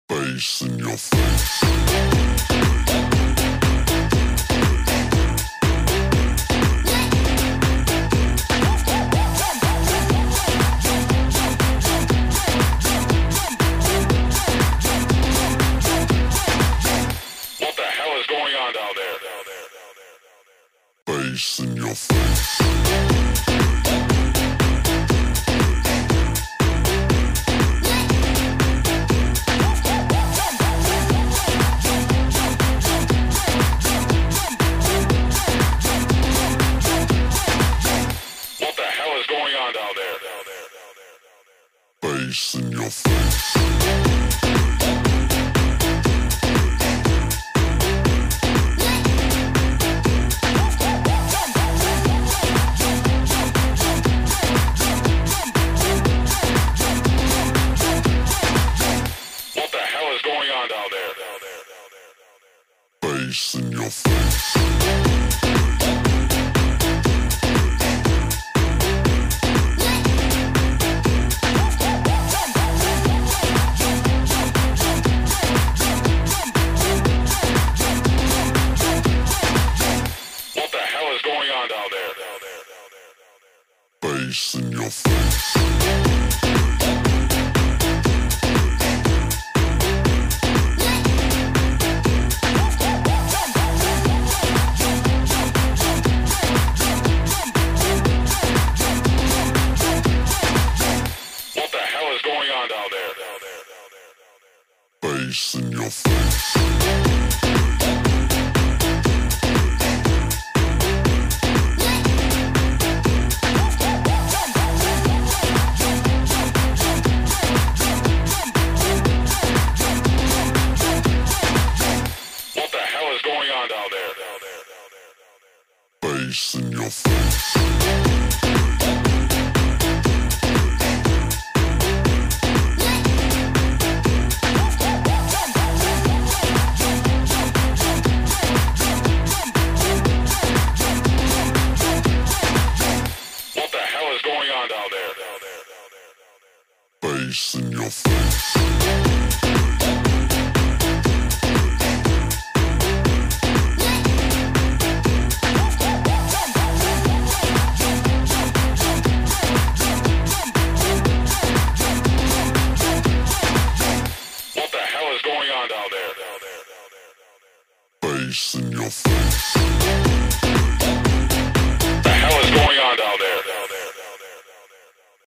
Bass in your face. What the hell is going on down there? Bass in your face. What the hell is going on down there? Bass in your face. What the hell is going on down there? Bass in your face. What the hell is going on down there? Bass in your face. What the hell is going on down there? Bass in your face. What the hell is going on down there? Bass in your face. What the hell is going on down there? Bass in your face. What the hell is going on down there? Bass in your face.